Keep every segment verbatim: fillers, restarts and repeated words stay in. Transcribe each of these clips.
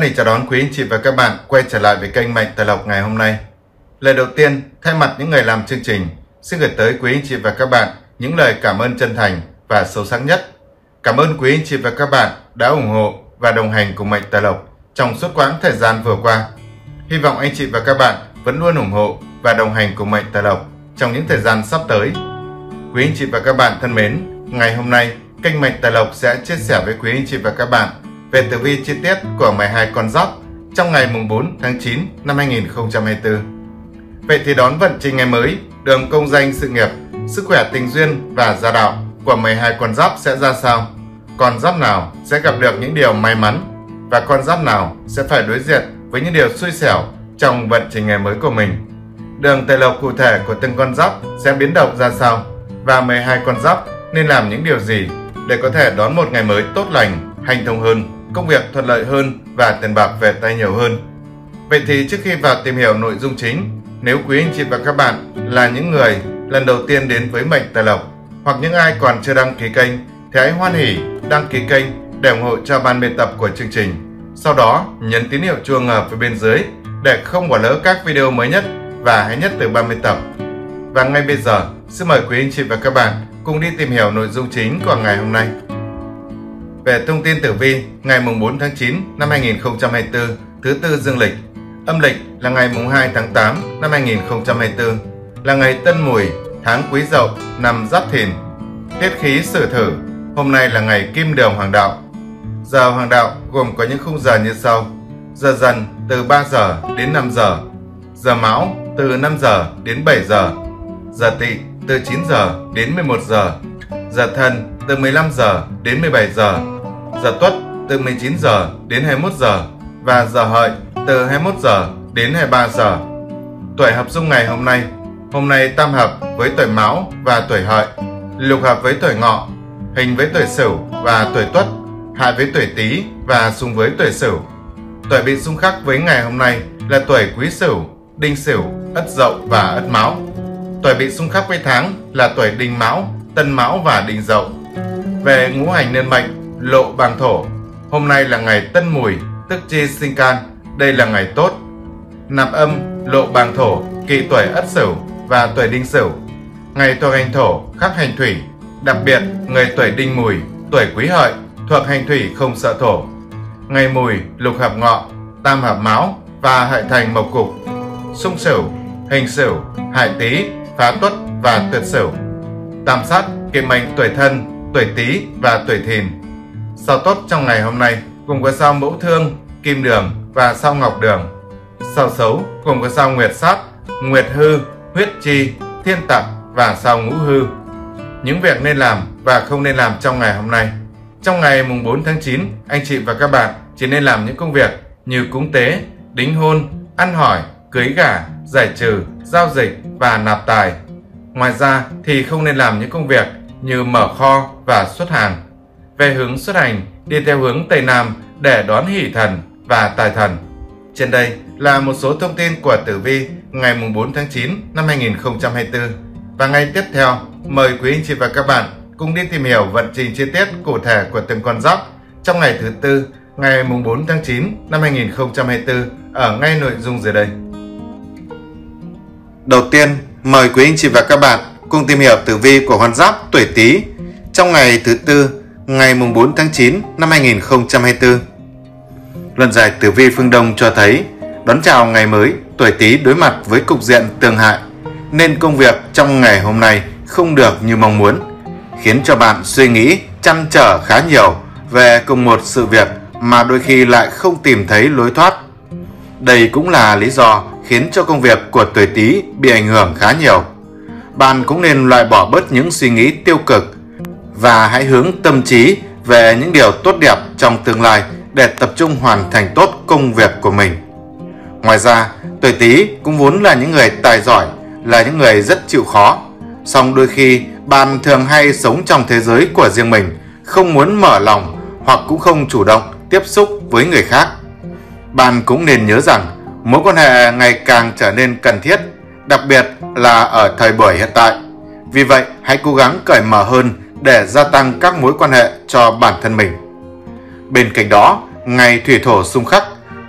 định chào đón quý anh chị và các bạn quay trở lại với kênh Mệnh Tài Lộc ngày hôm nay. Lời đầu tiên, thay mặt những người làm chương trình, xin gửi tới quý anh chị và các bạn những lời cảm ơn chân thành và sâu sắc nhất. Cảm ơn quý anh chị và các bạn đã ủng hộ và đồng hành cùng Mệnh Tài Lộc trong suốt quãng thời gian vừa qua. Hy vọng anh chị và các bạn vẫn luôn ủng hộ và đồng hành cùng Mệnh Tài Lộc trong những thời gian sắp tới. Quý anh chị và các bạn thân mến, ngày hôm nay kênh Mệnh Tài Lộc sẽ chia sẻ với quý anh chị và các bạn về tử vi chi tiết của mười hai con giáp trong ngày mùng bốn tháng chín năm hai nghìn không trăm hai mươi tư. Vậy thì đón vận trình ngày mới, đường công danh sự nghiệp, sức khỏe tình duyên và gia đạo của mười hai con giáp sẽ ra sao? Con giáp nào sẽ gặp được những điều may mắn và con giáp nào sẽ phải đối diện với những điều xui xẻo trong vận trình ngày mới của mình? Đường tài lộc cụ thể của từng con giáp sẽ biến động ra sao? Và mười hai con giáp nên làm những điều gì để có thể đón một ngày mới tốt lành, hanh thông hơn, công việc thuận lợi hơn và tiền bạc về tay nhiều hơn? Vậy thì trước khi vào tìm hiểu nội dung chính, nếu quý anh chị và các bạn là những người lần đầu tiên đến với Mệnh Tài Lộc hoặc những ai còn chưa đăng ký kênh thì hãy hoan hỉ đăng ký kênh để ủng hộ cho ban biên tập của chương trình. Sau đó nhấn tín hiệu chuông ở phía bên dưới để không bỏ lỡ các video mới nhất và hay nhất từ ban biên tập. Và ngay bây giờ, xin mời quý anh chị và các bạn cùng đi tìm hiểu nội dung chính của ngày hôm nay. Về thông tin tử vi ngày mùng bốn tháng chín năm hai nghìn không trăm hai mươi tư, thứ tư dương lịch, âm lịch là ngày mùng hai tháng tám năm hai nghìn không trăm hai mươi tư, là ngày Tân Mùi, tháng Quý Dậu, năm Giáp Thìn. Tiết khí Sử Thử, hôm nay là ngày Kim Đường Hoàng Đạo. Giờ Hoàng Đạo gồm có những khung giờ như sau: giờ Dần từ ba giờ đến năm giờ, giờ Mão từ năm giờ đến bảy giờ, giờ Tỵ từ chín giờ đến mười một giờ, giờ Thân từ mười lăm giờ đến mười bảy giờ, giờ Tuất từ mười chín giờ đến hai mươi mốt giờ và giờ Hợi từ hai mươi mốt giờ đến hai mươi ba giờ. Tuổi hợp dung ngày hôm nay, hôm nay tam hợp với tuổi Mão và tuổi Hợi, lục hợp với tuổi Ngọ, hình với tuổi Sửu và tuổi Tuất, hại với tuổi Tý và xung với tuổi Sửu. Tuổi bị xung khắc với ngày hôm nay là tuổi Quý Sửu, Đinh Sửu, Ất Dậu và Ất Mão. Tuổi bị xung khắc với tháng là tuổi Đinh Mão, Tân Mão và Đinh Dậu. Về ngũ hành niên mệnh, lộ bàng thổ, hôm nay là ngày Tân Mùi, tức chi sinh can, đây là ngày tốt. Nạp âm, lộ bàng thổ, kỵ tuổi Ất Sửu và tuổi Đinh Sửu. Ngày thuộc hành thổ khắc hành thủy, đặc biệt người tuổi Đinh Mùi, tuổi Quý Hợi thuộc hành thủy không sợ thổ. Ngày Mùi lục hợp Ngọ, tam hợp Mão và hợi thành mộc cục. Xung Sửu, hình Sửu, hại Tý, phá Tuất và tuyệt Sửu. Tam sát kỵ mệnh tuổi Thân, tuổi Tý và tuổi Thìn. Sao tốt trong ngày hôm nay gồm có sao Mẫu Thương, Kim Đường và sao Ngọc Đường. Sao xấu gồm có sao Nguyệt Sát, Nguyệt Hư, Huyết Chi, Thiên Tặc và sao Ngũ Hư. Những việc nên làm và không nên làm trong ngày hôm nay. Trong ngày mùng bốn tháng chín, anh chị và các bạn chỉ nên làm những công việc như cúng tế, đính hôn, ăn hỏi, cưới gả, giải trừ, giao dịch và nạp tài. Ngoài ra thì không nên làm những công việc như mở kho và xuất hàng. Về hướng xuất hành, đi theo hướng Tây Nam để đón hỷ thần và tài thần. Trên đây là một số thông tin của tử vi ngày mùng bốn tháng chín năm hai nghìn không trăm hai mươi tư. Và ngay tiếp theo, mời quý anh chị và các bạn cùng đi tìm hiểu vận trình chi tiết cụ thể của từng con giáp trong ngày thứ tư, ngày mùng bốn tháng chín năm hai nghìn không trăm hai mươi tư ở ngay nội dung dưới đây. Đầu tiên, mời quý anh chị và các bạn cùng tìm hiểu tử vi của con giáp tuổi Tý trong ngày thứ tư, ngày mùng bốn tháng chín năm hai nghìn không trăm hai mươi tư. Luận giải tử vi phương Đông cho thấy đón chào ngày mới, tuổi Tý đối mặt với cục diện tương hại nên công việc trong ngày hôm nay không được như mong muốn, khiến cho bạn suy nghĩ trăn trở khá nhiều về cùng một sự việc mà đôi khi lại không tìm thấy lối thoát. Đây cũng là lý do khiến cho công việc của tuổi Tý bị ảnh hưởng khá nhiều. Bạn cũng nên loại bỏ bớt những suy nghĩ tiêu cực và hãy hướng tâm trí về những điều tốt đẹp trong tương lai để tập trung hoàn thành tốt công việc của mình. Ngoài ra, tuổi Tý cũng vốn là những người tài giỏi, là những người rất chịu khó. Song đôi khi bạn thường hay sống trong thế giới của riêng mình, không muốn mở lòng hoặc cũng không chủ động tiếp xúc với người khác. Bạn cũng nên nhớ rằng mối quan hệ ngày càng trở nên cần thiết, đặc biệt là ở thời buổi hiện tại. Vì vậy, hãy cố gắng cởi mở hơn để gia tăng các mối quan hệ cho bản thân mình. Bên cạnh đó, ngày thủy thổ xung khắc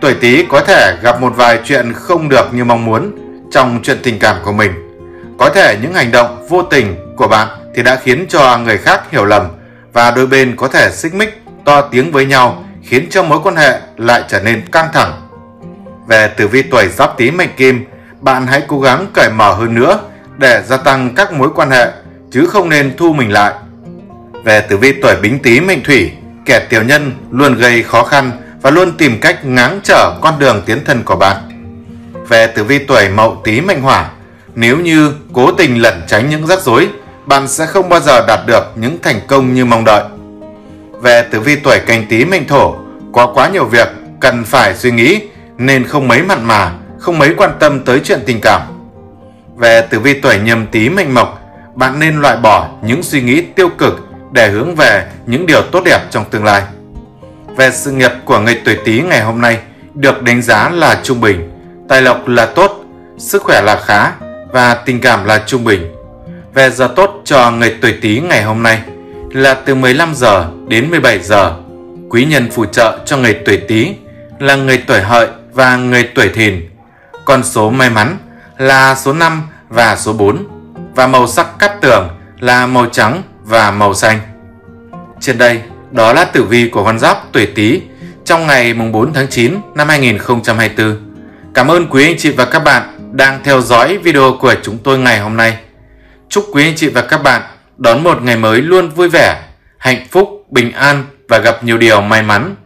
tuổi Tý có thể gặp một vài chuyện không được như mong muốn trong chuyện tình cảm của mình. Có thể những hành động vô tình của bạn thì đã khiến cho người khác hiểu lầm và đôi bên có thể xích mích to tiếng với nhau, khiến cho mối quan hệ lại trở nên căng thẳng. Về tử vi tuổi Giáp Tý mệnh Kim, bạn hãy cố gắng cởi mở hơn nữa để gia tăng các mối quan hệ, chứ không nên thu mình lại. Về tử vi tuổi Bính Tý mệnh Thủy, kẻ tiểu nhân luôn gây khó khăn và luôn tìm cách ngáng trở con đường tiến thân của bạn. Về tử vi tuổi Mậu Tý mệnh Hỏa, nếu như cố tình lẩn tránh những rắc rối, bạn sẽ không bao giờ đạt được những thành công như mong đợi. Về tử vi tuổi Canh Tý mệnh Thổ, có quá nhiều việc cần phải suy nghĩ nên không mấy mặn mà, không mấy quan tâm tới chuyện tình cảm. Về tử vi tuổi Nhâm Tý mệnh Mộc, bạn nên loại bỏ những suy nghĩ tiêu cực để hướng về những điều tốt đẹp trong tương lai. Về sự nghiệp của người tuổi Tý ngày hôm nay được đánh giá là trung bình, tài lộc là tốt, sức khỏe là khá và tình cảm là trung bình. Về giờ tốt cho người tuổi Tý ngày hôm nay là từ mười lăm giờ đến mười bảy giờ. Quý nhân phù trợ cho người tuổi Tý là người tuổi Hợi và người tuổi Thìn. Con số may mắn là số năm và số bốn, và màu sắc cát tường là màu trắng và màu xanh. Trên đây, đó là tử vi của con giáp tuổi Tý trong ngày mùng bốn tháng chín năm hai nghìn không trăm hai mươi tư. Cảm ơn quý anh chị và các bạn đang theo dõi video của chúng tôi ngày hôm nay. Chúc quý anh chị và các bạn đón một ngày mới luôn vui vẻ, hạnh phúc, bình an và gặp nhiều điều may mắn.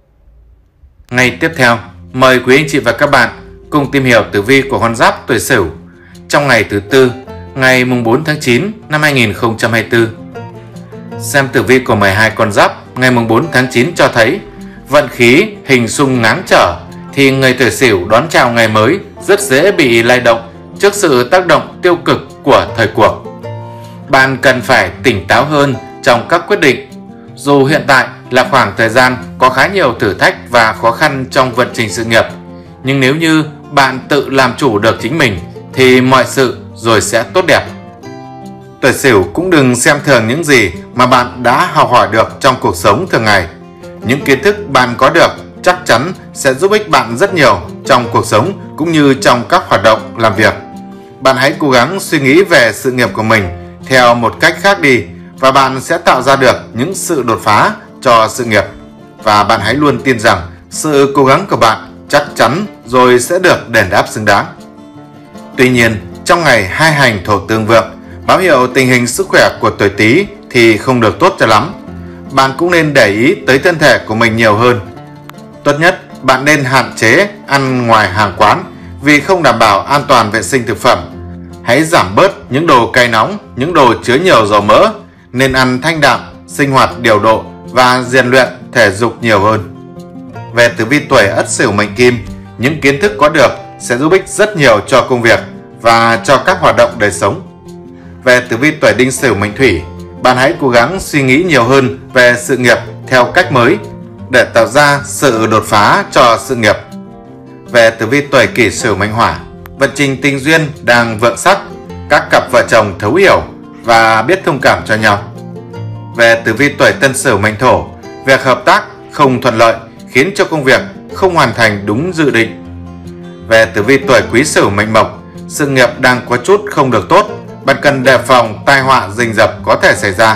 Ngày tiếp theo, mời quý anh chị và các bạn cùng tìm hiểu tử vi của con giáp tuổi Sửu trong ngày thứ tư, ngày mùng bốn tháng chín năm hai nghìn không trăm hai mươi tư. Xem tử vi của mười hai con giáp ngày mùng bốn tháng chín cho thấy vận khí hình xung ngáng trở thì người tuổi Sửu đón chào ngày mới rất dễ bị lay động trước sự tác động tiêu cực của thời cuộc. Bạn cần phải tỉnh táo hơn trong các quyết định. Dù hiện tại là khoảng thời gian có khá nhiều thử thách và khó khăn trong vận trình sự nghiệp, nhưng nếu như bạn tự làm chủ được chính mình thì mọi sự rồi sẽ tốt đẹp. Tuổi Sửu cũng đừng xem thường những gì mà bạn đã học hỏi được trong cuộc sống thường ngày. Những kiến thức bạn có được chắc chắn sẽ giúp ích bạn rất nhiều trong cuộc sống cũng như trong các hoạt động làm việc. Bạn hãy cố gắng suy nghĩ về sự nghiệp của mình theo một cách khác đi và bạn sẽ tạo ra được những sự đột phá cho sự nghiệp. Và bạn hãy luôn tin rằng sự cố gắng của bạn chắc chắn rồi sẽ được đền đáp xứng đáng. Tuy nhiên, trong ngày hai hành thổ tương vượng, báo hiệu tình hình sức khỏe của tuổi Tý thì không được tốt cho lắm. Bạn cũng nên để ý tới thân thể của mình nhiều hơn. Tốt nhất, bạn nên hạn chế ăn ngoài hàng quán vì không đảm bảo an toàn vệ sinh thực phẩm. Hãy giảm bớt những đồ cay nóng, những đồ chứa nhiều dầu mỡ, nên ăn thanh đạm, sinh hoạt điều độ và rèn luyện thể dục nhiều hơn. Về tử vi tuổi Ất Sửu mệnh Kim, những kiến thức có được sẽ giúp ích rất nhiều cho công việc và cho các hoạt động đời sống. Về tử vi tuổi Đinh Sửu mệnh Thủy, bạn hãy cố gắng suy nghĩ nhiều hơn về sự nghiệp theo cách mới để tạo ra sự đột phá cho sự nghiệp. Về tử vi tuổi Kỷ Sửu mệnh Hỏa, vận trình tình duyên đang vượng sắc, các cặp vợ chồng thấu hiểu và biết thông cảm cho nhau. Về tử vi tuổi Tân Sửu mệnh Thổ, việc hợp tác không thuận lợi khiến cho công việc không hoàn thành đúng dự định. Về tử vi tuổi Quý Sửu mệnh Mộc, sự nghiệp đang có chút không được tốt, bạn cần đề phòng tai họa rình rập có thể xảy ra.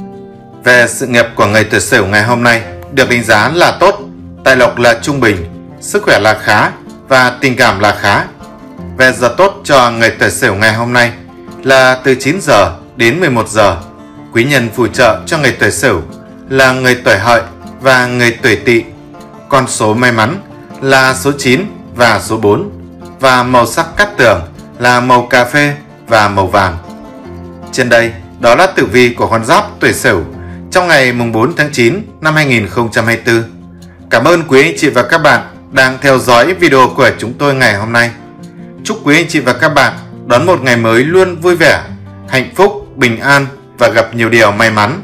Về sự nghiệp của người tuổi Sửu ngày hôm nay được đánh giá là tốt, tài lộc là trung bình, sức khỏe là khá và tình cảm là khá. Về giờ tốt cho người tuổi Sửu ngày hôm nay là từ chín giờ đến mười một giờ. Quý nhân phù trợ cho người tuổi Sửu là người tuổi Hợi và người tuổi Tỵ. Con số may mắn là số chín và số bốn, và màu sắc cát tường là màu cà phê và màu vàng. Trên đây, đó là tử vi của con giáp tuổi Sửu trong ngày mùng bốn tháng chín năm hai nghìn không trăm hai mươi tư. Cảm ơn quý anh chị và các bạn đang theo dõi video của chúng tôi ngày hôm nay. Chúc quý anh chị và các bạn đón một ngày mới luôn vui vẻ, hạnh phúc, bình an và gặp nhiều điều may mắn.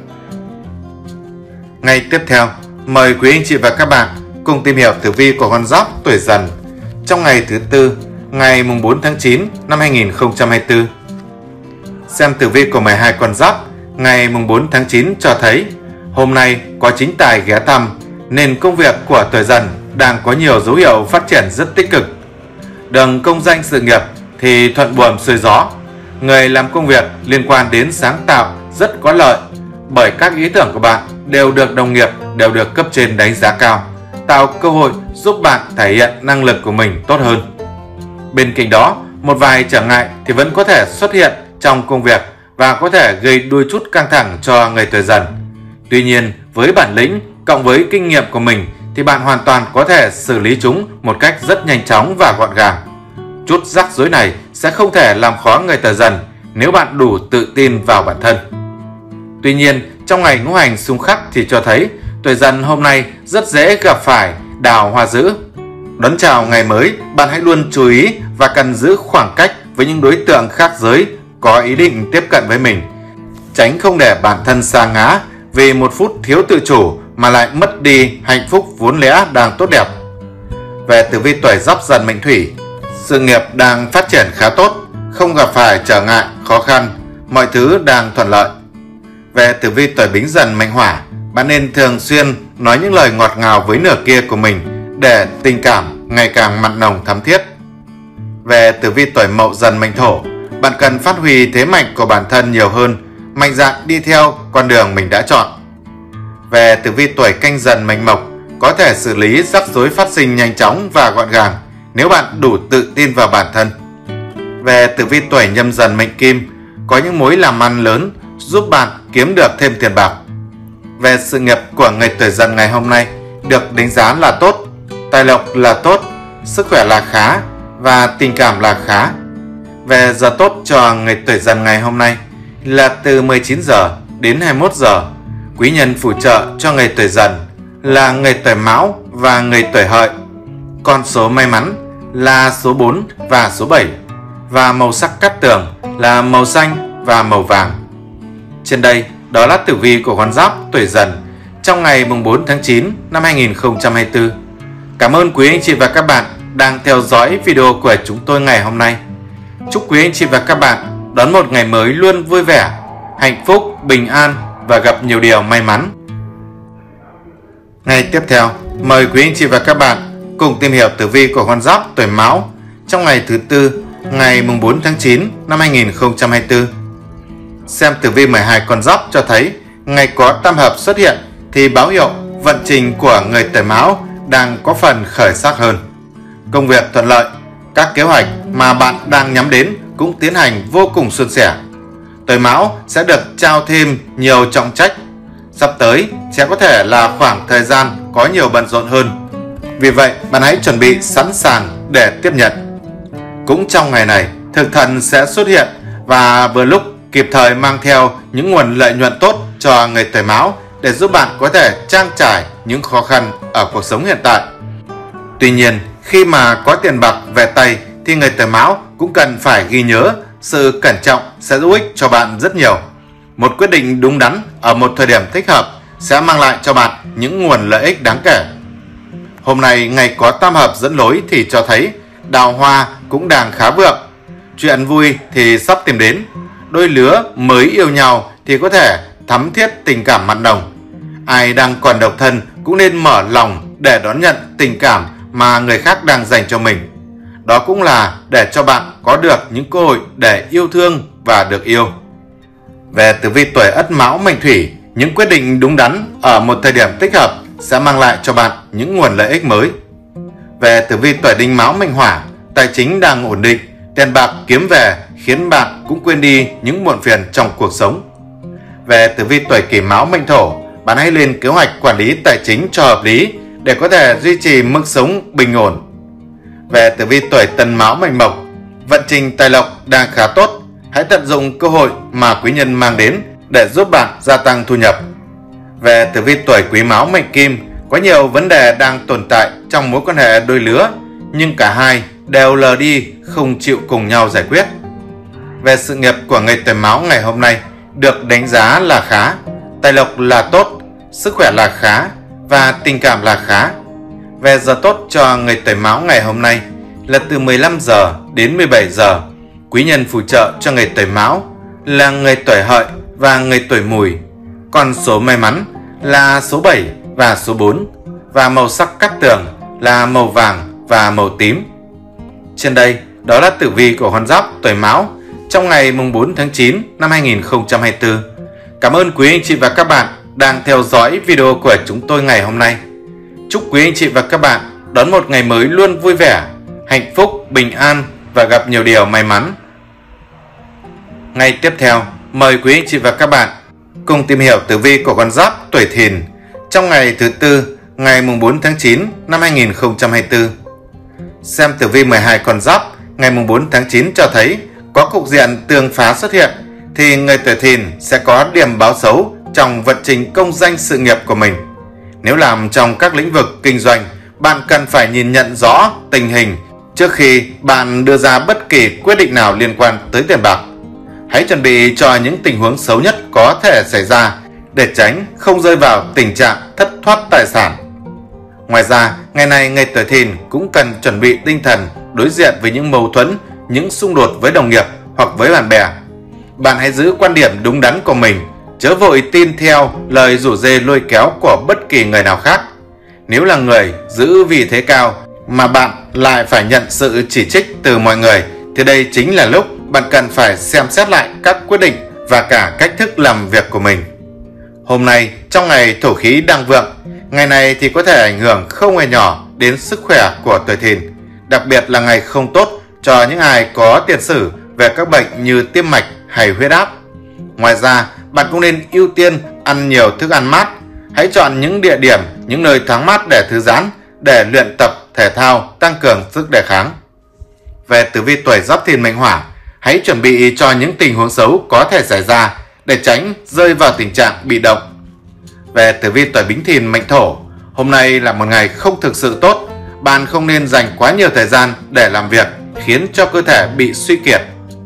Ngày tiếp theo, mời quý anh chị và các bạn cùng tìm hiểu tử vi của con giáp tuổi Dần trong ngày thứ tư, ngày mùng bốn tháng chín năm hai nghìn không trăm hai mươi tư. Xem tử vi của mười hai con giáp ngày mùng bốn tháng chín cho thấy hôm nay có chính tài ghé thăm nên công việc của tuổi Dần đang có nhiều dấu hiệu phát triển rất tích cực. Đường công danh sự nghiệp thì thuận buồm xuôi gió. Người làm công việc liên quan đến sáng tạo rất có lợi, bởi các ý tưởng của bạn đều được đồng nghiệp, đều được cấp trên đánh giá cao, tạo cơ hội giúp bạn thể hiện năng lực của mình tốt hơn. Bên cạnh đó, một vài trở ngại thì vẫn có thể xuất hiện trong công việc và có thể gây đôi chút căng thẳng cho người tuổi Dần. Tuy nhiên, với bản lĩnh cộng với kinh nghiệm của mình thì bạn hoàn toàn có thể xử lý chúng một cách rất nhanh chóng và gọn gàng. Chút rắc rối này sẽ không thể làm khó người tuổi Dần nếu bạn đủ tự tin vào bản thân. Tuy nhiên, trong ngày ngũ hành xung khắc thì cho thấy tuổi Dần hôm nay rất dễ gặp phải đào hoa dữ. Đón chào ngày mới, bạn hãy luôn chú ý và cần giữ khoảng cách với những đối tượng khác giới có ý định tiếp cận với mình. Tránh không để bản thân sa ngã vì một phút thiếu tự chủ mà lại mất đi hạnh phúc vốn lẽ đang tốt đẹp. Về tử vi tuổi Giáp Dần mệnh Thủy, sự nghiệp đang phát triển khá tốt, không gặp phải trở ngại, khó khăn, mọi thứ đang thuận lợi. Về tử vi tuổi Bính Dần mệnh Hỏa, bạn nên thường xuyên nói những lời ngọt ngào với nửa kia của mình để tình cảm ngày càng mặn nồng thắm thiết. Về tử vi tuổi Mậu Dần mệnh Thổ, bạn cần phát huy thế mạnh của bản thân nhiều hơn, mạnh dạn đi theo con đường mình đã chọn. Về tử vi tuổi Canh Dần mệnh Mộc, có thể xử lý rắc rối phát sinh nhanh chóng và gọn gàng nếu bạn đủ tự tin vào bản thân. Về tử vi tuổi Nhâm Dần mệnh Kim, có những mối làm ăn lớn giúp bạn kiếm được thêm tiền bạc. Về sự nghiệp của người tuổi Dần ngày hôm nay được đánh giá là tốt, tài lộc là tốt, sức khỏe là khá và tình cảm là khá. Về giờ tốt cho người tuổi Dần ngày hôm nay là từ mười chín giờ đến hai mươi mốt giờ. Quý nhân phù trợ cho người tuổi Dần là người tuổi Mão và người tuổi Hợi. Con số may mắn là số bốn và số bảy, và màu sắc cát tường là màu xanh và màu vàng. Trên đây, đó là tử vi của con giáp tuổi Dần trong ngày bốn tháng chín năm hai nghìn không trăm hai mươi tư. Cảm ơn quý anh chị và các bạn đang theo dõi video của chúng tôi ngày hôm nay. Chúc quý anh chị và các bạn đón một ngày mới luôn vui vẻ, hạnh phúc, bình an và gặp nhiều điều may mắn. Ngày tiếp theo, mời quý anh chị và các bạn cùng tìm hiểu tử vi của con giáp tuổi Mão trong ngày thứ tư, ngày bốn tháng chín năm hai nghìn không trăm hai mươi tư. Xem tử vi mười hai con giáp cho thấy ngày có tam hợp xuất hiện thì báo hiệu vận trình của người tuổi Mão đang có phần khởi sắc hơn. Công việc thuận lợi, các kế hoạch mà bạn đang nhắm đến cũng tiến hành vô cùng suôn sẻ. Tuổi Mão sẽ được trao thêm nhiều trọng trách. Sắp tới sẽ có thể là khoảng thời gian có nhiều bận rộn hơn. Vì vậy, bạn hãy chuẩn bị sẵn sàng để tiếp nhận. Cũng trong ngày này, thực thần sẽ xuất hiện và vừa lúc kịp thời mang theo những nguồn lợi nhuận tốt cho người tuổi Mão để giúp bạn có thể trang trải những khó khăn ở cuộc sống hiện tại. Tuy nhiên, khi mà có tiền bạc về tay thì người tuổi Mão cũng cần phải ghi nhớ sự cẩn trọng sẽ giúp ích cho bạn rất nhiều. Một quyết định đúng đắn ở một thời điểm thích hợp sẽ mang lại cho bạn những nguồn lợi ích đáng kể. Hôm nay ngày có tam hợp dẫn lối thì cho thấy đào hoa cũng đang khá vượng. Chuyện vui thì sắp tìm đến. Đôi lứa mới yêu nhau thì có thể thắm thiết tình cảm mặn nồng. Ai đang còn độc thân cũng nên mở lòng để đón nhận tình cảm mà người khác đang dành cho mình. Đó cũng là để cho bạn có được những cơ hội để yêu thương và được yêu. Về tử vi tuổi Ất Mão mệnh Thủy, những quyết định đúng đắn ở một thời điểm thích hợp sẽ mang lại cho bạn những nguồn lợi ích mới. Về tử vi tuổi Đinh Mão mệnh Hỏa, tài chính đang ổn định, tiền bạc kiếm về khiến bạn cũng quên đi những muộn phiền trong cuộc sống. Về tử vi tuổi Kỷ Mão mệnh Thổ, bạn hãy lên kế hoạch quản lý tài chính cho hợp lý để có thể duy trì mức sống bình ổn. Về tử vi tuổi Tân Mão mệnh Mộc, vận trình tài lộc đang khá tốt. Hãy tận dụng cơ hội mà quý nhân mang đến để giúp bạn gia tăng thu nhập. Về tử vi tuổi Quý Mão mệnh Kim, có nhiều vấn đề đang tồn tại trong mối quan hệ đôi lứa, nhưng cả hai đều lờ đi, không chịu cùng nhau giải quyết. Về sự nghiệp của người tuổi Mão ngày hôm nay được đánh giá là khá, tài lộc là tốt, sức khỏe là khá và tình cảm là khá. Về giờ tốt cho người tuổi Mão ngày hôm nay là từ mười lăm giờ đến mười bảy giờ. Quý nhân phù trợ cho người tuổi Mão là người tuổi Hợi và người tuổi Mùi. Con số may mắn là số bảy và số bốn, và màu sắc cát tường là màu vàng và màu tím. Trên đây, đó là tử vi của con giáp tuổi Mão trong ngày mùng bốn tháng chín năm hai nghìn không trăm hai mươi tư. Cảm ơn quý anh chị và các bạn đang theo dõi video của chúng tôi ngày hôm nay. Chúc quý anh chị và các bạn đón một ngày mới luôn vui vẻ, hạnh phúc, bình an và gặp nhiều điều may mắn. Ngay tiếp theo, mời quý anh chị và các bạn cùng tìm hiểu tử vi của con giáp tuổi Thìn trong ngày thứ tư, ngày mùng bốn tháng chín năm hai nghìn không trăm hai mươi tư. Xem tử vi mười hai con giáp ngày mùng bốn tháng chín cho thấy có cục diện tường phá xuất hiện thì người tuổi Thìn sẽ có điểm báo xấu trong vận trình công danh sự nghiệp của mình. Nếu làm trong các lĩnh vực kinh doanh, bạn cần phải nhìn nhận rõ tình hình trước khi bạn đưa ra bất kỳ quyết định nào liên quan tới tiền bạc. Hãy chuẩn bị cho những tình huống xấu nhất có thể xảy ra để tránh không rơi vào tình trạng thất thoát tài sản. Ngoài ra, ngày này người tuổi Thìn cũng cần chuẩn bị tinh thần đối diện với những mâu thuẫn, những xung đột với đồng nghiệp hoặc với bạn bè. Bạn hãy giữ quan điểm đúng đắn của mình, chớ vội tin theo lời rủ rê lôi kéo của bất kỳ người nào khác. Nếu là người giữ vị thế cao mà bạn lại phải nhận sự chỉ trích từ mọi người thì đây chính là lúc bạn cần phải xem xét lại các quyết định và cả cách thức làm việc của mình. Hôm nay trong ngày thổ khí đang vượng, ngày này thì có thể ảnh hưởng không hề nhỏ đến sức khỏe của tuổi Thìn, đặc biệt là ngày không tốt cho những ai có tiền sử về các bệnh như tim mạch hay huyết áp. Ngoài ra, bạn cũng nên ưu tiên ăn nhiều thức ăn mát. Hãy chọn những địa điểm, những nơi thoáng mát để thư giãn, để luyện tập thể thao, tăng cường sức đề kháng. Về tử vi tuổi Giáp Thìn mệnh Hỏa, hãy chuẩn bị cho những tình huống xấu có thể xảy ra để tránh rơi vào tình trạng bị động. Về tử vi tuổi Bính Thìn mệnh Thổ, hôm nay là một ngày không thực sự tốt. Bạn không nên dành quá nhiều thời gian để làm việc, khiến cho cơ thể bị suy kiệt.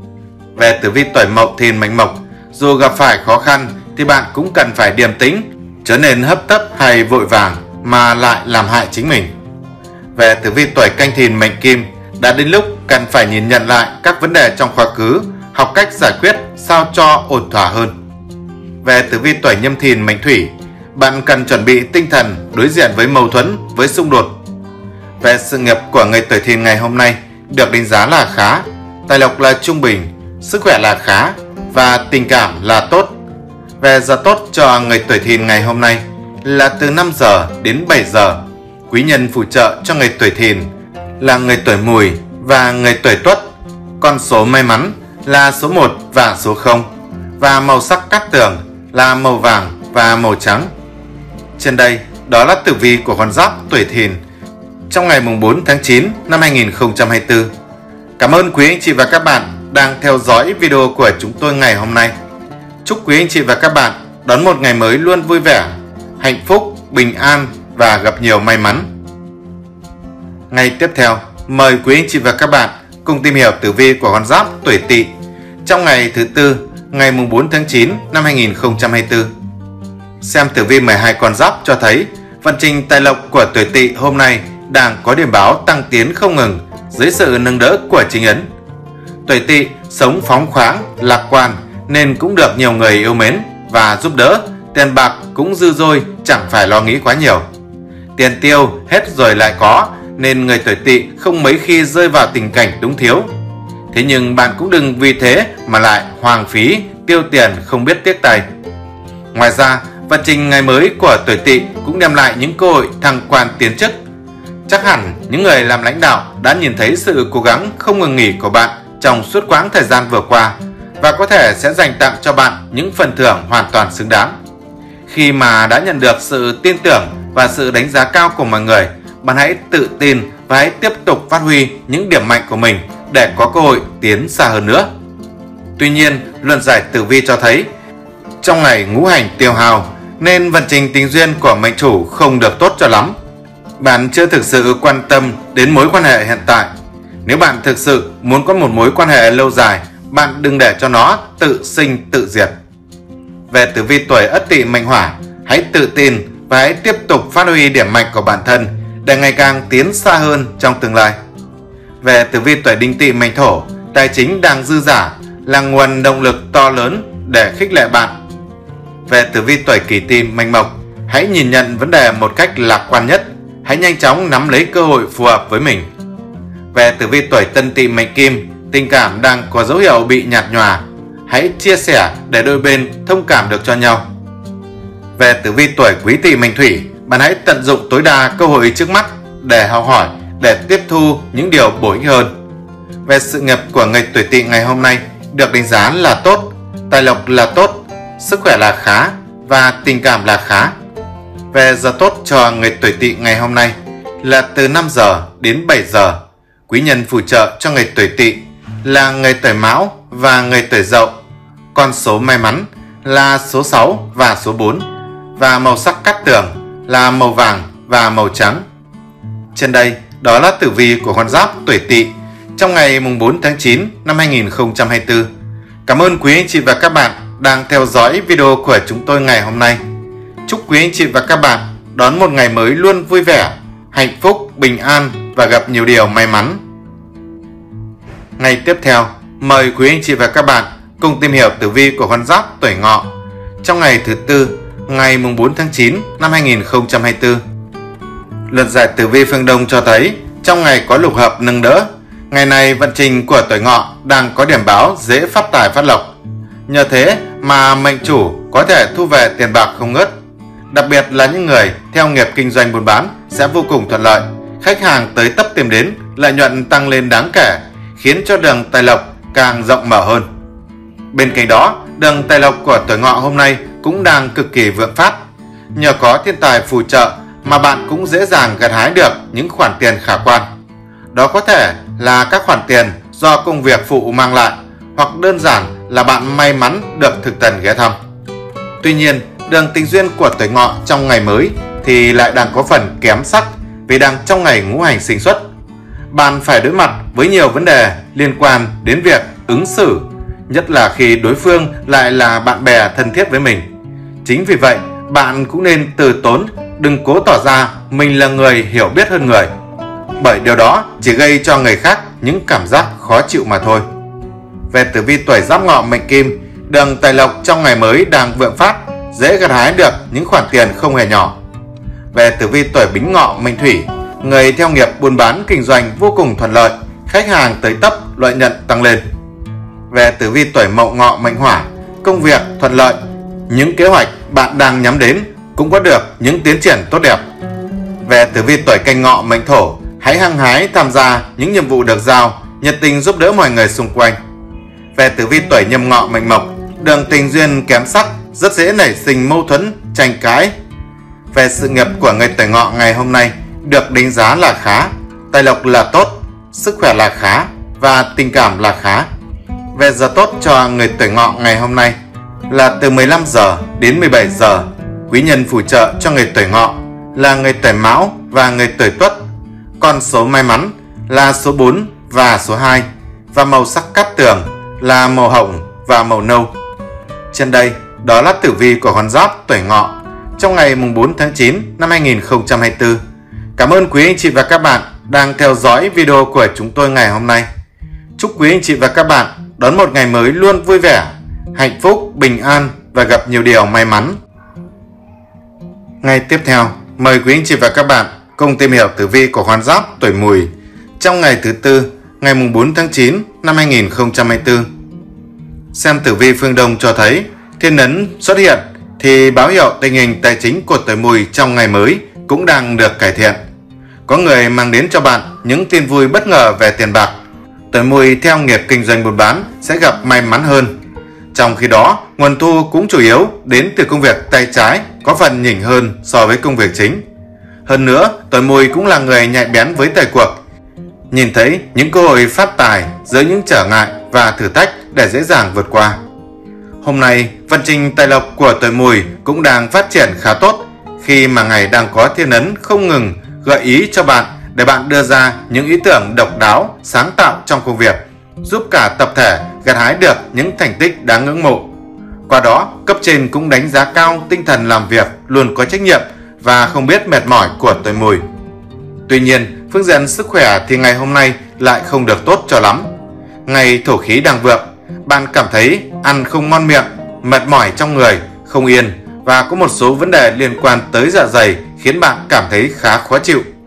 Về tử vi tuổi Mậu Thìn mệnh Mộc, dù gặp phải khó khăn thì bạn cũng cần phải điềm tĩnh, chớ nên hấp tấp hay vội vàng mà lại làm hại chính mình. Về tử vi tuổi Canh Thìn mệnh Kim, đã đến lúc cần phải nhìn nhận lại các vấn đề trong quá khứ, học cách giải quyết sao cho ổn thỏa hơn. Về tử vi tuổi Nhâm Thìn mệnh Thủy, bạn cần chuẩn bị tinh thần đối diện với mâu thuẫn, với xung đột. Về sự nghiệp của người tuổi Thìn ngày hôm nay được đánh giá là khá, tài lộc là trung bình, sức khỏe là khá và tình cảm là tốt. Về giờ tốt cho người tuổi Thìn ngày hôm nay là từ năm giờ đến bảy giờ. Quý nhân phù trợ cho người tuổi Thìn là người tuổi Mùi và người tuổi Tuất. Con số may mắn là số một và số không, và màu sắc cát tường là màu vàng và màu trắng. Trên đây, đó là tử vi của con giáp tuổi Thìn trong ngày mùng bốn tháng chín năm hai nghìn không trăm hai mươi tư. Cảm ơn quý anh chị và các bạn đang theo dõi video của chúng tôi ngày hôm nay. Chúc quý anh chị và các bạn đón một ngày mới luôn vui vẻ, hạnh phúc, bình an và gặp nhiều may mắn. Ngay tiếp theo, mời quý anh chị và các bạn cùng tìm hiểu tử vi của con giáp tuổi Tỵ trong ngày thứ tư, ngày mùng bốn tháng chín năm hai nghìn không trăm hai mươi tư. Xem tử vi mười hai con giáp cho thấy vận trình tài lộc của tuổi Tỵ hôm nay đang có điểm báo tăng tiến không ngừng dưới sự nâng đỡ của chính ấn. Tuổi Tỵ sống phóng khoáng, lạc quan nên cũng được nhiều người yêu mến và giúp đỡ, tiền bạc cũng dư dôi, chẳng phải lo nghĩ quá nhiều. Tiền tiêu hết rồi lại có nên người tuổi Tỵ không mấy khi rơi vào tình cảnh túng thiếu. Thế nhưng bạn cũng đừng vì thế mà lại hoang phí, tiêu tiền không biết tiếc tay. Ngoài ra, vận trình ngày mới của tuổi Tỵ cũng đem lại những cơ hội thăng quan tiến chức. Chắc hẳn những người làm lãnh đạo đã nhìn thấy sự cố gắng không ngừng nghỉ của bạn trong suốt quãng thời gian vừa qua và có thể sẽ dành tặng cho bạn những phần thưởng hoàn toàn xứng đáng. Khi mà đã nhận được sự tin tưởng và sự đánh giá cao của mọi người, bạn hãy tự tin và hãy tiếp tục phát huy những điểm mạnh của mình để có cơ hội tiến xa hơn nữa. Tuy nhiên, luận giải tử vi cho thấy trong ngày ngũ hành tiêu hao nên vận trình tình duyên của mệnh chủ không được tốt cho lắm. Bạn chưa thực sự quan tâm đến mối quan hệ hiện tại. Nếu bạn thực sự muốn có một mối quan hệ lâu dài, bạn đừng để cho nó tự sinh tự diệt. Về tử vi tuổi Ất Tỵ mệnh Hỏa, hãy tự tin và hãy tiếp tục phát huy điểm mạnh của bản thân để ngày càng tiến xa hơn trong tương lai. Về tử vi tuổi Đinh Tỵ mệnh Thổ, tài chính đang dư dả là nguồn động lực to lớn để khích lệ bạn. Về tử vi tuổi Kỷ Tỵ mệnh Mộc, hãy nhìn nhận vấn đề một cách lạc quan nhất, hãy nhanh chóng nắm lấy cơ hội phù hợp với mình. Về tử vi tuổi Tân Tỵ mệnh Kim, tình cảm đang có dấu hiệu bị nhạt nhòa, hãy chia sẻ để đôi bên thông cảm được cho nhau. Về tử vi tuổi Quý Tỵ mệnh Thủy, bạn hãy tận dụng tối đa cơ hội trước mắt để học hỏi, để tiếp thu những điều bổ ích hơn. Về sự nghiệp của người tuổi Tỵ ngày hôm nay được đánh giá là tốt, tài lộc là tốt, sức khỏe là khá và tình cảm là khá. Về giờ tốt cho người tuổi Tỵ ngày hôm nay là từ năm giờ đến bảy giờ. Quý nhân phù trợ cho người tuổi Tỵ là người tuổi Mão và người tuổi Dậu. Con số may mắn là số sáu và số bốn, và màu sắc cát tường là màu vàng và màu trắng. Trên đây, đó là tử vi của con giáp tuổi Tỵ trong ngày bốn tháng chín năm hai nghìn không trăm hai mươi tư. Cảm ơn quý anh chị và các bạn đang theo dõi video của chúng tôi ngày hôm nay. Chúc quý anh chị và các bạn đón một ngày mới luôn vui vẻ, hạnh phúc, bình an và gặp nhiều điều may mắn. Ngày tiếp theo, mời quý anh chị và các bạn cùng tìm hiểu tử vi của con giáp tuổi Ngọ trong ngày thứ tư, ngày bốn tháng chín năm hai nghìn không trăm hai mươi tư. Luận giải tử vi phương Đông cho thấy trong ngày có lục hợp nâng đỡ. Ngày này vận trình của tuổi Ngọ đang có điểm báo dễ phát tài phát lộc. Nhờ thế mà mệnh chủ có thể thu về tiền bạc không ngớt. Đặc biệt là những người theo nghiệp kinh doanh buôn bán sẽ vô cùng thuận lợi. Khách hàng tới tấp tìm đến, lợi nhuận tăng lên đáng kể, khiến cho đường tài lộc càng rộng mở hơn. Bên cạnh đó, đường tài lộc của tuổi Ngọ hôm nay cũng đang cực kỳ vượng phát. Nhờ có thiên tài phù trợ mà bạn cũng dễ dàng gặt hái được những khoản tiền khả quan. Đó có thể là các khoản tiền do công việc phụ mang lại, hoặc đơn giản là bạn may mắn được thực thần ghé thăm. Tuy nhiên, đường tình duyên của tuổi Ngọ trong ngày mới thì lại đang có phần kém sắc vì đang trong ngày ngũ hành sinh xuất. Bạn phải đối mặt với nhiều vấn đề liên quan đến việc ứng xử, nhất là khi đối phương lại là bạn bè thân thiết với mình. Chính vì vậy, bạn cũng nên từ tốn, đừng cố tỏ ra mình là người hiểu biết hơn người, bởi điều đó chỉ gây cho người khác những cảm giác khó chịu mà thôi. Về tử vi tuổi Giáp Ngọ mệnh Kim, đường tài lộc trong ngày mới đang vượng phát, dễ gặt hái được những khoản tiền không hề nhỏ. Về tử vi tuổi Bính Ngọ mệnh Thủy, người theo nghiệp buôn bán kinh doanh vô cùng thuận lợi, khách hàng tới tấp, lợi nhuận tăng lên. Về tử vi tuổi Mậu Ngọ mệnh Hỏa, công việc thuận lợi, những kế hoạch bạn đang nhắm đến cũng có được những tiến triển tốt đẹp. Về tử vi tuổi Canh Ngọ mệnh Thổ, hãy hăng hái tham gia những nhiệm vụ được giao, nhiệt tình giúp đỡ mọi người xung quanh. Về tử vi tuổi Nhâm Ngọ mệnh Mộc, đường tình duyên kém sắc, rất dễ nảy sinh mâu thuẫn, tranh cãi. Về sự nghiệp của người tuổi Ngọ ngày hôm nay được đánh giá là khá, tài lộc là tốt, sức khỏe là khá và tình cảm là khá. Về giờ tốt cho người tuổi Ngọ ngày hôm nay là từ mười lăm giờ đến mười bảy giờ. Quý nhân phù trợ cho người tuổi Ngọ là người tuổi Mão và người tuổi Tuất. Con số may mắn là số bốn và số hai, và màu sắc cát tường là màu hồng và màu nâu. Trên đây, đó là tử vi của con giáp tuổi Ngọ trong ngày bốn tháng chín năm hai nghìn không trăm hai mươi tư. Cảm ơn quý anh chị và các bạn đang theo dõi video của chúng tôi ngày hôm nay. Chúc quý anh chị và các bạn đón một ngày mới luôn vui vẻ, hạnh phúc, bình an và gặp nhiều điều may mắn. Ngày tiếp theo, mời quý anh chị và các bạn cùng tìm hiểu tử vi của con giáp tuổi Mùi trong ngày thứ tư, ngày bốn tháng chín năm hai nghìn không trăm hai mươi tư. Xem tử vi phương Đông cho thấy thiên ấn xuất hiện thì báo hiệu tình hình tài chính của tuổi Mùi trong ngày mới cũng đang được cải thiện. Có người mang đến cho bạn những tin vui bất ngờ về tiền bạc. Tuổi Mùi theo nghiệp kinh doanh buôn bán sẽ gặp may mắn hơn. Trong khi đó, nguồn thu cũng chủ yếu đến từ công việc tay trái, có phần nhỉnh hơn so với công việc chính. Hơn nữa, tuổi Mùi cũng là người nhạy bén với tài cuộc, nhìn thấy những cơ hội phát tài giữa những trở ngại và thử thách để dễ dàng vượt qua. Hôm nay, vận trình tài lộc của tuổi Mùi cũng đang phát triển khá tốt, khi mà ngày đang có thiên ấn không ngừng gợi ý cho bạn để bạn đưa ra những ý tưởng độc đáo, sáng tạo trong công việc, giúp cả tập thể gặt hái được những thành tích đáng ngưỡng mộ. Qua đó, cấp trên cũng đánh giá cao tinh thần làm việc luôn có trách nhiệm và không biết mệt mỏi của tuổi Mùi. Tuy nhiên, phương diện sức khỏe thì ngày hôm nay lại không được tốt cho lắm. Ngày thổ khí đang vượng, bạn cảm thấy ăn không ngon miệng, mệt mỏi trong người, không yên và có một số vấn đề liên quan tới dạ dày khiến bạn cảm thấy khá khó chịu.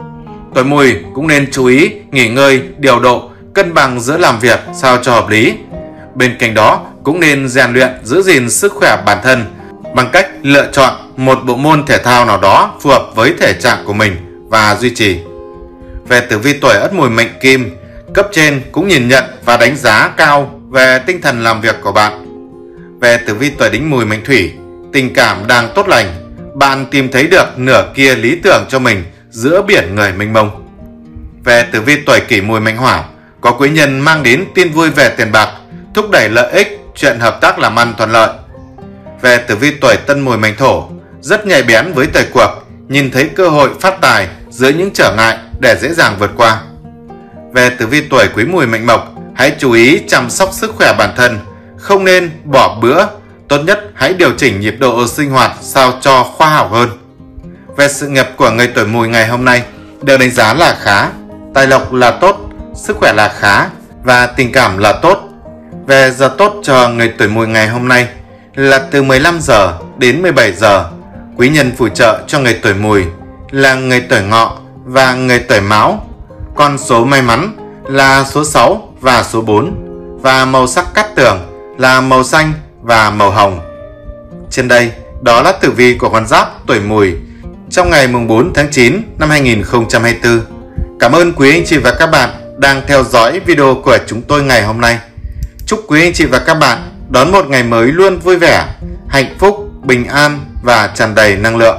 Tuổi Mùi cũng nên chú ý nghỉ ngơi, điều độ, cân bằng giữa làm việc sao cho hợp lý. Bên cạnh đó cũng nên rèn luyện giữ gìn sức khỏe bản thân bằng cách lựa chọn một bộ môn thể thao nào đó phù hợp với thể trạng của mình và duy trì. Về tử vi tuổi Ất Mùi mệnh Kim, cấp trên cũng nhìn nhận và đánh giá cao về tinh thần làm việc của bạn. Về tử vi tuổi Đính Mùi mệnh Thủy, tình cảm đang tốt lành, bạn tìm thấy được nửa kia lý tưởng cho mình giữa biển người mênh mông. Về tử vi tuổi Kỷ Mùi mệnh Hỏa, có quý nhân mang đến tin vui về tiền bạc, thúc đẩy lợi ích, chuyện hợp tác làm ăn thuận lợi. Về tử vi tuổi Tân Mùi mệnh Thổ, rất nhạy bén với thời cuộc, nhìn thấy cơ hội phát tài dưới những trở ngại để dễ dàng vượt qua. Về tử vi tuổi Quý Mùi mệnh Mộc, hãy chú ý chăm sóc sức khỏe bản thân, không nên bỏ bữa, tốt nhất hãy điều chỉnh nhịp độ sinh hoạt sao cho khoa học hơn. Về sự nghiệp của người tuổi Mùi ngày hôm nay đều đánh giá là khá, tài lộc là tốt, sức khỏe là khá và tình cảm là tốt. Về giờ tốt cho người tuổi Mùi ngày hôm nay là từ mười lăm giờ đến mười bảy giờ. Quý nhân phù trợ cho người tuổi Mùi là người tuổi Ngọ và người tuổi Mão. Con số may mắn là số sáu và số bốn, và màu sắc cát tường là màu xanh và màu hồng. Trên đây, đó là tử vi của con giáp tuổi Mùi trong ngày mùng bốn tháng chín năm hai nghìn không trăm hai mươi tư. Cảm ơn quý anh chị và các bạn đang theo dõi video của chúng tôi ngày hôm nay. Chúc quý anh chị và các bạn đón một ngày mới luôn vui vẻ, hạnh phúc, bình an và tràn đầy năng lượng.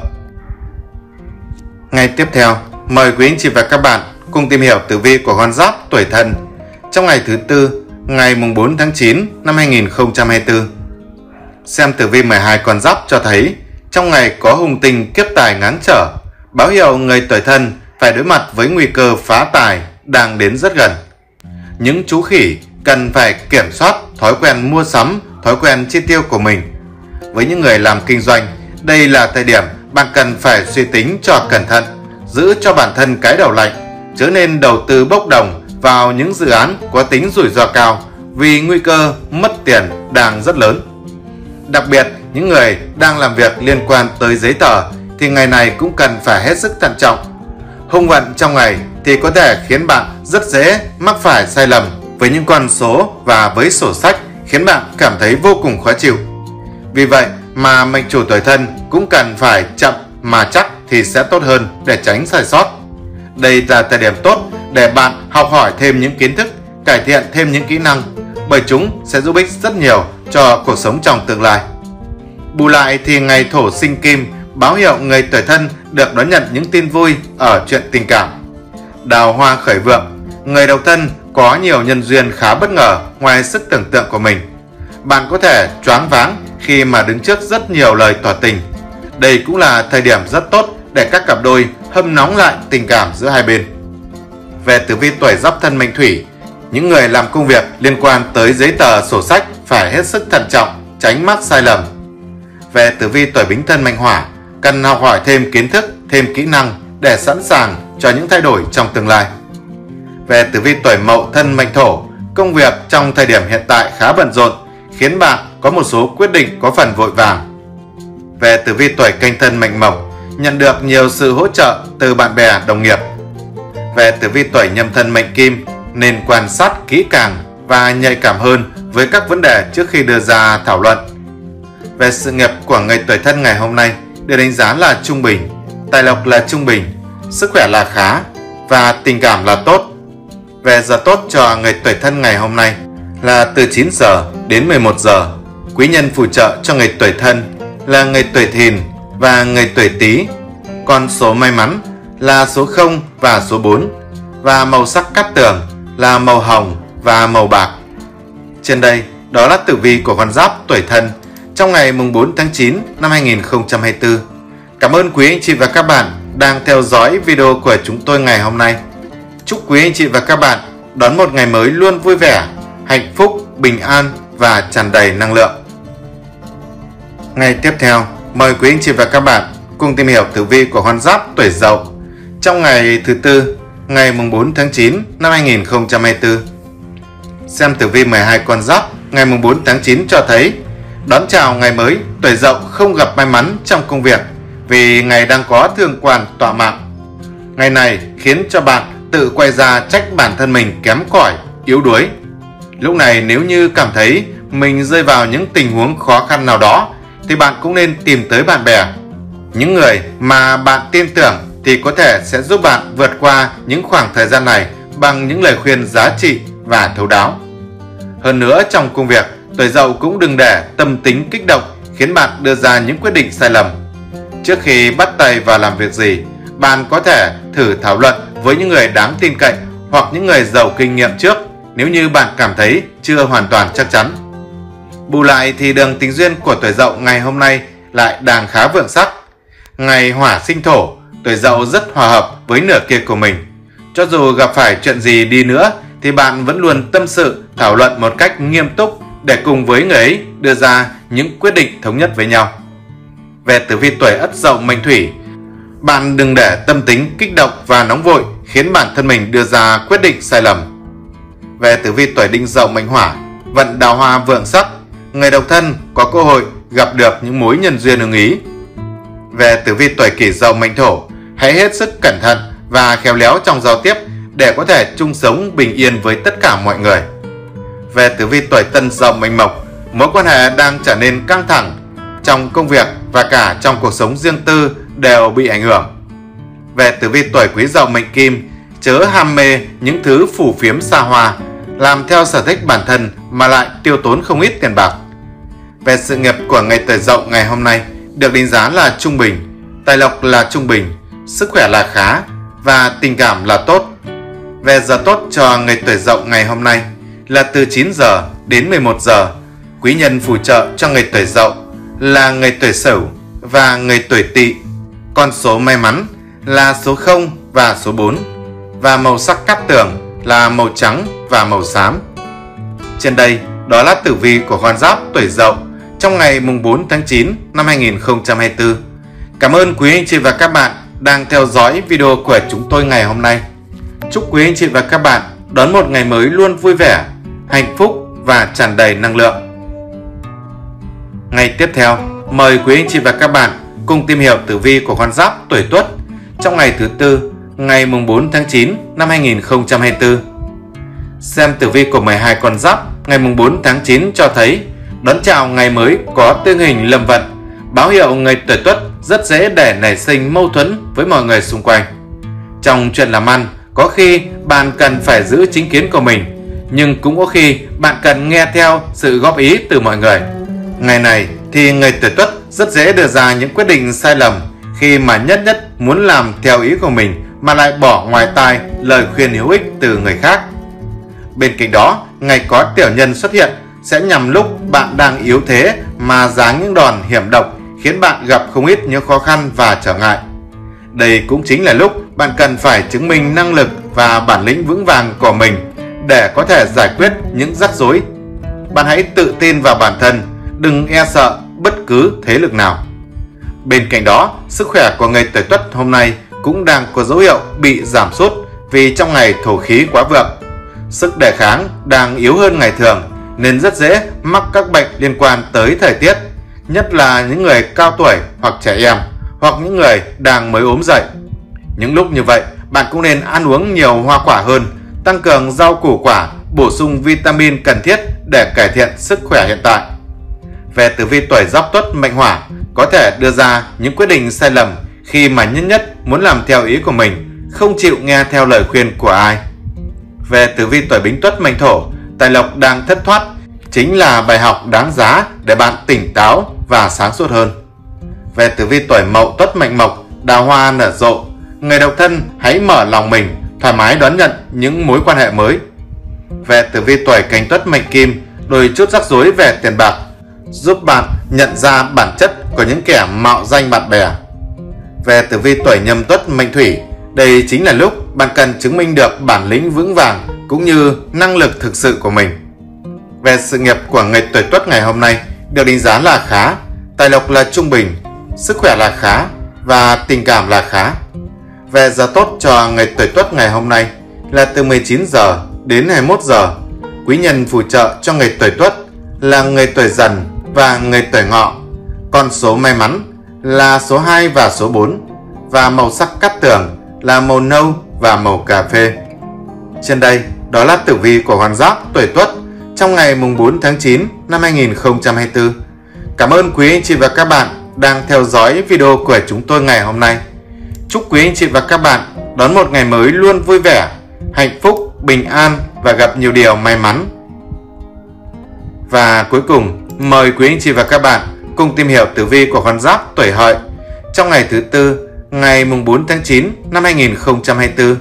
Ngày tiếp theo, mời quý anh chị và các bạn cùng tìm hiểu tử vi của con giáp tuổi Thân trong ngày thứ tư, ngày mùng bốn tháng chín năm hai nghìn không trăm hai mươi tư. Xem tử vi mười hai con giáp cho thấy trong ngày có hung tinh kiếp tài ngáng trở, báo hiệu người tuổi Thân phải đối mặt với nguy cơ phá tài đang đến rất gần. Những chú khỉ cần phải kiểm soát thói quen mua sắm, thói quen chi tiêu của mình. Với những người làm kinh doanh, đây là thời điểm bạn cần phải suy tính cho cẩn thận, giữ cho bản thân cái đầu lạnh, chớ nên đầu tư bốc đồng vào những dự án có tính rủi ro cao vì nguy cơ mất tiền đang rất lớn. Đặc biệt, những người đang làm việc liên quan tới giấy tờ thì ngày này cũng cần phải hết sức thận trọng. Hung vận trong ngày thì có thể khiến bạn rất dễ mắc phải sai lầm với những con số và với sổ sách, khiến bạn cảm thấy vô cùng khó chịu. Vì vậy mà mệnh chủ tuổi Thân cũng cần phải chậm mà chắc thì sẽ tốt hơn để tránh sai sót. Đây là thời điểm tốt để bạn học hỏi thêm những kiến thức, cải thiện thêm những kỹ năng, bởi chúng sẽ giúp ích rất nhiều cho cuộc sống trong tương lai. Bù lại thì ngày Thổ sinh Kim báo hiệu người tuổi Thân được đón nhận những tin vui ở chuyện tình cảm. Đào hoa khởi vượng, người độc thân có nhiều nhân duyên khá bất ngờ ngoài sức tưởng tượng của mình. Bạn có thể choáng váng khi mà đứng trước rất nhiều lời tỏ tình. Đây cũng là thời điểm rất tốt để các cặp đôi hâm nóng lại tình cảm giữa hai bên. Về tử vi tuổi Giáp Thân mệnh Thủy, những người làm công việc liên quan tới giấy tờ sổ sách phải hết sức thận trọng, tránh mắc sai lầm. Về tử vi tuổi Bính Thân mệnh Hỏa, cần học hỏi thêm kiến thức, thêm kỹ năng để sẵn sàng cho những thay đổi trong tương lai. Về tử vi tuổi Mậu Thân mệnh Thổ, công việc trong thời điểm hiện tại khá bận rộn, khiến bạn có một số quyết định có phần vội vàng. Về tử vi tuổi Canh Thân mệnh Mộc, nhận được nhiều sự hỗ trợ từ bạn bè, đồng nghiệp. Về tử vi tuổi Nhâm Thân mệnh Kim, nên quan sát kỹ càng và nhạy cảm hơn với các vấn đề trước khi đưa ra thảo luận. Về sự nghiệp của người tuổi Thân ngày hôm nay được đánh giá là trung bình, tài lộc là trung bình, sức khỏe là khá và tình cảm là tốt. Về giờ tốt cho người tuổi Thân ngày hôm nay là từ chín giờ đến mười một giờ. Quý nhân phù trợ cho người tuổi Thân là người tuổi Thìn và người tuổi Tý. Con số may mắn là số không và số bốn, và màu sắc cát tường là màu hồng và màu bạc. Trên đây, đó là tử vi của con giáp tuổi Thân trong ngày mùng bốn tháng chín năm hai nghìn không trăm hai mươi tư. Cảm ơn quý anh chị và các bạn đang theo dõi video của chúng tôi ngày hôm nay. Chúc quý anh chị và các bạn đón một ngày mới luôn vui vẻ, hạnh phúc, bình an và tràn đầy năng lượng. Ngày tiếp theo, mời quý anh chị và các bạn cùng tìm hiểu tử vi của con giáp tuổi Dậu trong ngày thứ tư, ngày mùng bốn tháng chín năm hai nghìn không trăm hai mươi tư. Xem tử vi mười hai con giáp ngày mùng bốn tháng chín cho thấy đón chào ngày mới, tuổi Dậu không gặp may mắn trong công việc vì ngày đang có thương quan tọa mạng. Ngày này khiến cho bạn tự quay ra trách bản thân mình kém cỏi, yếu đuối. Lúc này nếu như cảm thấy mình rơi vào những tình huống khó khăn nào đó thì bạn cũng nên tìm tới bạn bè. Những người mà bạn tin tưởng thì có thể sẽ giúp bạn vượt qua những khoảng thời gian này bằng những lời khuyên giá trị và thấu đáo. Hơn nữa, trong công việc, tuổi Dậu cũng đừng để tâm tính kích động khiến bạn đưa ra những quyết định sai lầm. Trước khi bắt tay vào làm việc gì, bạn có thể thử thảo luận với những người đáng tin cậy hoặc những người giàu kinh nghiệm trước nếu như bạn cảm thấy chưa hoàn toàn chắc chắn. Bù lại thì đường tình duyên của tuổi Dậu ngày hôm nay lại đang khá vượng sắc. Ngày hỏa sinh thổ, tuổi Dậu rất hòa hợp với nửa kia của mình. Cho dù gặp phải chuyện gì đi nữa thì bạn vẫn luôn tâm sự, thảo luận một cách nghiêm túc để cùng với người ấy đưa ra những quyết định thống nhất với nhau. Về tử vi tuổi Ất Dậu mệnh Thủy, bạn đừng để tâm tính kích động và nóng vội khiến bản thân mình đưa ra quyết định sai lầm. Về tử vi tuổi Đinh Dậu mệnh Hỏa, vận đào hoa vượng sắc, người độc thân có cơ hội gặp được những mối nhân duyên ưng ý. Về tử vi tuổi Kỷ Dậu mệnh Thổ, hãy hết sức cẩn thận và khéo léo trong giao tiếp để có thể chung sống bình yên với tất cả mọi người. Về tử vi tuổi Tân Dậu mệnh Mộc, mối quan hệ đang trở nên căng thẳng trong công việc và cả trong cuộc sống riêng tư đều bị ảnh hưởng. Về tử vi tuổi Quý Dậu mệnh Kim, chớ ham mê những thứ phù phiếm xa hoa, làm theo sở thích bản thân mà lại tiêu tốn không ít tiền bạc. Về sự nghiệp của người tuổi Dậu ngày hôm nay được đánh giá là trung bình, tài lộc là trung bình, sức khỏe là khá và tình cảm là tốt. Về giờ tốt cho người tuổi Dậu ngày hôm nay là từ chín giờ đến mười một giờ. Quý nhân phù trợ cho người tuổi Dậu là người tuổi Sửu và người tuổi Tỵ. Con số may mắn là số không và số bốn. Và màu sắc cát tường là màu trắng và màu xám. Trên đây, đó là tử vi của con giáp tuổi Dậu trong ngày mùng bốn tháng chín năm hai nghìn không trăm hai mươi tư. Cảm ơn quý anh chị và các bạn đang theo dõi video của chúng tôi ngày hôm nay. Chúc quý anh chị và các bạn đón một ngày mới luôn vui vẻ, hạnh phúc và tràn đầy năng lượng. Ngày tiếp theo, mời quý anh chị và các bạn cùng tìm hiểu tử vi của con giáp tuổi Tuất trong ngày thứ tư, ngày mùng bốn tháng chín năm hai nghìn không trăm hai mươi tư. Xem tử vi của mười hai con giáp ngày mùng bốn tháng chín cho thấy đón chào ngày mới có tương hình lâm vận, báo hiệu người tuổi Tuất rất dễ để nảy sinh mâu thuẫn với mọi người xung quanh. Trong chuyện làm ăn, có khi bạn cần phải giữ chính kiến của mình, nhưng cũng có khi bạn cần nghe theo sự góp ý từ mọi người. Ngày này thì người tuổi Tuất rất dễ đưa ra những quyết định sai lầm khi mà nhất nhất muốn làm theo ý của mình mà lại bỏ ngoài tai lời khuyên hữu ích từ người khác. Bên cạnh đó, ngày có tiểu nhân xuất hiện sẽ nhằm lúc bạn đang yếu thế mà giáng những đòn hiểm độc khiến bạn gặp không ít những khó khăn và trở ngại. Đây cũng chính là lúc bạn cần phải chứng minh năng lực và bản lĩnh vững vàng của mình để có thể giải quyết những rắc rối. Bạn hãy tự tin vào bản thân, đừng e sợ bất cứ thế lực nào. Bên cạnh đó, sức khỏe của người tuổi Tuất hôm nay cũng đang có dấu hiệu bị giảm sút vì trong ngày thổ khí quá vượng. Sức đề kháng đang yếu hơn ngày thường nên rất dễ mắc các bệnh liên quan tới thời tiết, nhất là những người cao tuổi hoặc trẻ em, hoặc những người đang mới ốm dậy. Những lúc như vậy, bạn cũng nên ăn uống nhiều hoa quả hơn, tăng cường rau củ quả, bổ sung vitamin cần thiết để cải thiện sức khỏe hiện tại. Về tử vi tuổi Giáp Tuất mệnh Hỏa, có thể đưa ra những quyết định sai lầm khi mà nhất nhất muốn làm theo ý của mình, không chịu nghe theo lời khuyên của ai. Về tử vi tuổi Bính Tuất mệnh Thổ, tài lộc đang thất thoát chính là bài học đáng giá để bạn tỉnh táo và sáng suốt hơn. Về tử vi tuổi Mậu Tuất mệnh Mộc, đào hoa nở rộ, người độc thân hãy mở lòng mình, thoải mái đón nhận những mối quan hệ mới. Về tử vi tuổi Canh Tuất mệnh Kim, đôi chút rắc rối về tiền bạc giúp bạn nhận ra bản chất của những kẻ mạo danh bạn bè. Về tử vi tuổi Nhâm Tuất mệnh Thủy, đây chính là lúc bạn cần chứng minh được bản lĩnh vững vàng cũng như năng lực thực sự của mình. Về sự nghiệp của người tuổi Tuất ngày hôm nay được đánh giá là khá, tài lộc là trung bình, sức khỏe là khá và tình cảm là khá. Về giờ tốt cho người tuổi Tuất ngày hôm nay là từ mười chín giờ đến hai mươi mốt giờ. Quý nhân phù trợ cho người tuổi Tuất là người tuổi Dần và người tuổi Ngọ. Con số may mắn là số hai và số bốn. Và màu sắc cát tường là màu nâu và màu cà phê. Trên đây, đó là tử vi của con giáp tuổi Tuất trong ngày mùng bốn tháng chín năm hai nghìn không trăm hai mươi tư. Cảm ơn quý anh chị và các bạn đang theo dõi video của chúng tôi ngày hôm nay. Chúc quý anh chị và các bạn đón một ngày mới luôn vui vẻ, hạnh phúc, bình an và gặp nhiều điều may mắn. Và cuối cùng, mời quý anh chị và các bạn cùng tìm hiểu tử vi của con giáp tuổi Hợi trong ngày thứ tư, ngày mùng bốn tháng chín năm hai nghìn không trăm hai mươi tư.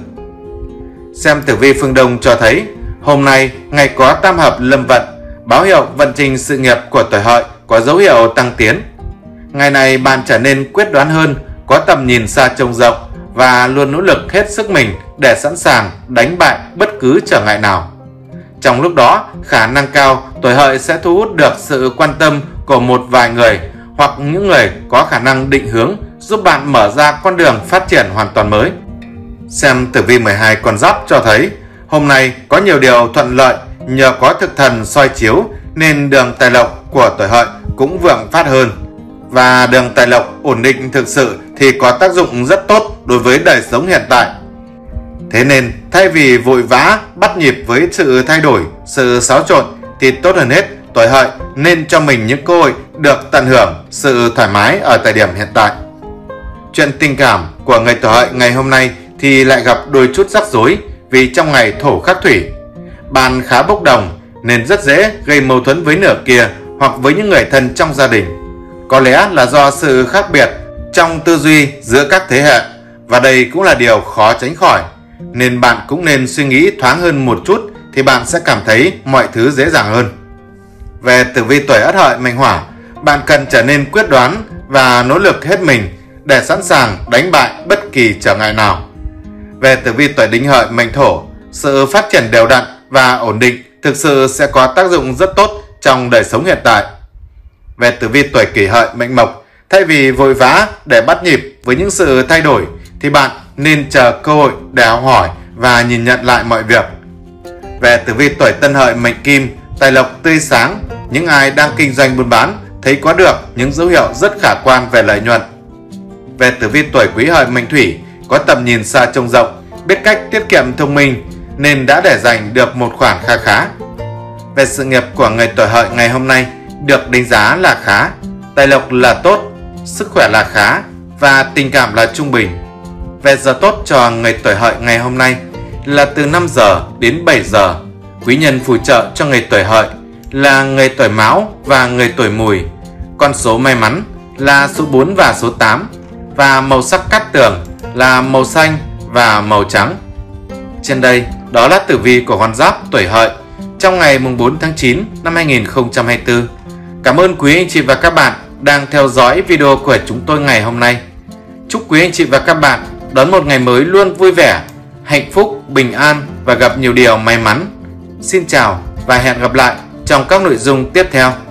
Xem tử vi phương Đông cho thấy, hôm nay ngày có tam hợp lâm vận, báo hiệu vận trình sự nghiệp của tuổi Hợi có dấu hiệu tăng tiến. Ngày này bạn trở nên quyết đoán hơn, có tầm nhìn xa trông rộng và luôn nỗ lực hết sức mình để sẵn sàng đánh bại bất cứ trở ngại nào. Trong lúc đó, khả năng cao tuổi Hợi sẽ thu hút được sự quan tâm của một vài người hoặc những người có khả năng định hướng, giúp bạn mở ra con đường phát triển hoàn toàn mới. Xem tử vi mười hai con giáp cho thấy, hôm nay có nhiều điều thuận lợi nhờ có thực thần soi chiếu nên đường tài lộc của tuổi Hợi cũng vượng phát hơn. Và đường tài lộc ổn định thực sự thì có tác dụng rất tốt đối với đời sống hiện tại. Thế nên thay vì vội vã bắt nhịp với sự thay đổi, sự xáo trộn thì tốt hơn hết tuổi Hợi nên cho mình những cơ hội được tận hưởng sự thoải mái ở thời điểm hiện tại. Chuyện tình cảm của người tuổi Hợi ngày hôm nay thì lại gặp đôi chút rắc rối vì trong ngày thổ khắc thủy. Bạn khá bốc đồng nên rất dễ gây mâu thuẫn với nửa kia hoặc với những người thân trong gia đình. Có lẽ là do sự khác biệt trong tư duy giữa các thế hệ, và đây cũng là điều khó tránh khỏi, nên bạn cũng nên suy nghĩ thoáng hơn một chút thì bạn sẽ cảm thấy mọi thứ dễ dàng hơn. Về tử vi tuổi Ất Hợi mệnh Hỏa, bạn cần trở nên quyết đoán và nỗ lực hết mình để sẵn sàng đánh bại bất kỳ trở ngại nào. Về tử vi tuổi Đinh Hợi mệnh Thổ, sự phát triển đều đặn và ổn định thực sự sẽ có tác dụng rất tốt trong đời sống hiện tại. Về tử vi tuổi Kỷ Hợi mệnh Mộc, thay vì vội vã để bắt nhịp với những sự thay đổi thì bạn nên chờ cơ hội để học hỏi và nhìn nhận lại mọi việc. Về tử vi tuổi Tân Hợi mệnh Kim, tài lộc tươi sáng, những ai đang kinh doanh buôn bán thấy có được những dấu hiệu rất khả quan về lợi nhuận. Về tử vi tuổi Quý Hợi mệnh Thủy, có tầm nhìn xa trông rộng, biết cách tiết kiệm thông minh nên đã để dành được một khoản kha khá. Về sự nghiệp của người tuổi Hợi ngày hôm nay được đánh giá là khá, tài lộc là tốt, sức khỏe là khá và tình cảm là trung bình. Về giờ tốt cho người tuổi Hợi ngày hôm nay là từ năm giờ đến bảy giờ. Quý nhân phù trợ cho người tuổi Hợi là người tuổi Mão và người tuổi Mùi. Con số may mắn là số bốn và số tám, và màu sắc cát tường là màu xanh và màu trắng. Trên đây, đó là tử vi của con giáp tuổi Hợi trong ngày mùng bốn tháng chín năm hai nghìn không trăm hai mươi tư. Cảm ơn quý anh chị và các bạn đang theo dõi video của chúng tôi ngày hôm nay. Chúc quý anh chị và các bạn đón một ngày mới luôn vui vẻ, hạnh phúc, bình an và gặp nhiều điều may mắn. Xin chào và hẹn gặp lại trong các nội dung tiếp theo.